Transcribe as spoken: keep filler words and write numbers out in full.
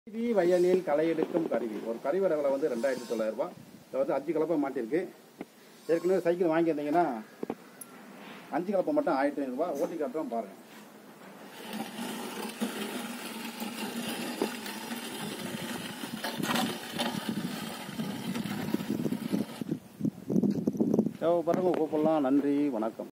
கருவி வயலில் களை எடுக்கும் கருவி. ஒரு கருவியோட விலை வந்து ரெண்டாயிரத்தி தொள்ளாயிரம் ரூபாய். இதை வந்து அஞ்சு கலப்பை மாட்டிருக்கு. ஏற்கனவே சைக்கிள் வாங்கியிருந்தீங்கன்னா அஞ்சு கலப்பை மட்டும் ஆயிரத்தி ஐநூறுரூவா. ஓட்டி காட்டுறோம் பாருங்கள். தேவைப்படுறவங்க கூப்பிடலாம். நன்றி, வணக்கம்.